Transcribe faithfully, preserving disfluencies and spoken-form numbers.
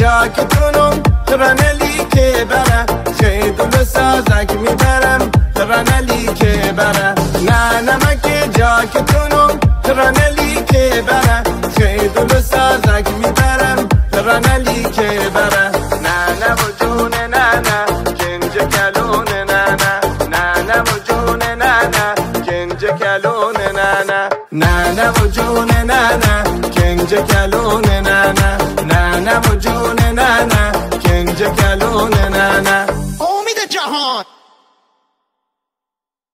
جاکتونم رنلی که بره خیدون سازک میبرم رنلی که بره نه نمک جاکتونم رنلی که بره خیدون سازک میبرم رنلی که بره نه نه و جون نه نه گنج کلون نه نه نه نه و جون نه نه گنج کلون نه نه نه نه و جون نه نه گنج کلون نه نه نه نه و جون نه نه گنج کلون نه نه امید جهان.